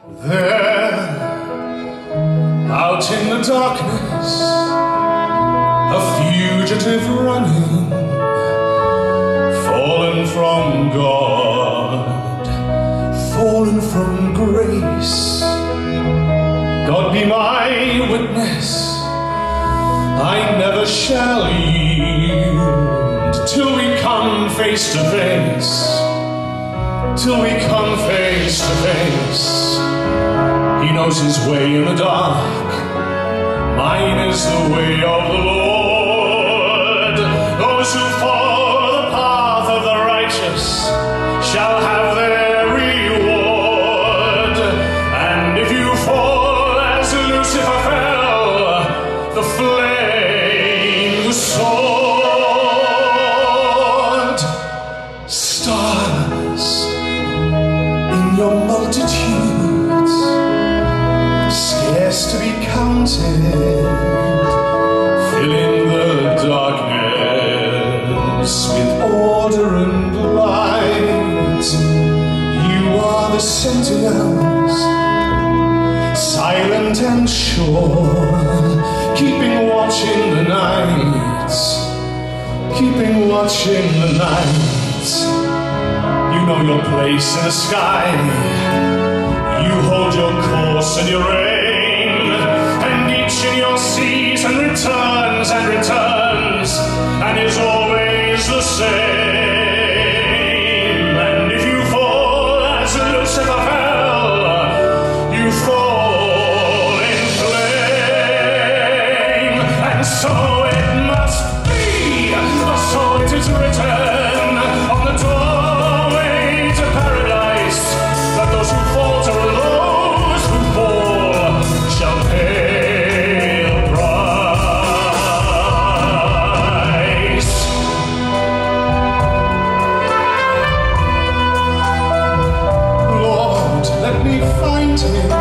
There, out in the darkness, a fugitive running, fallen from God, fallen from grace. God be my witness, I never shall yield till we come face to face, till we come face to face. He knows his way in the dark, mine is the way of the Lord. Those who follow the path of the righteous shall have their reward. And if you fall as Lucifer fell, the flame, the sword, stars in your multitudes, scarce to be counted, filling the darkness with order and light. You are the sentinels, silent and sure, keeping watch in the night, keeping watch in the night. You know your place in the sky, you hold your course and your aim, and each in your season returns and returns, and is always the same. And if you fall as Lucifer fell, you fall in flame. And so it must be, for so it is written on the doorway to paradise, that those who falter and those who fall shall pay the price. Lord, let me find him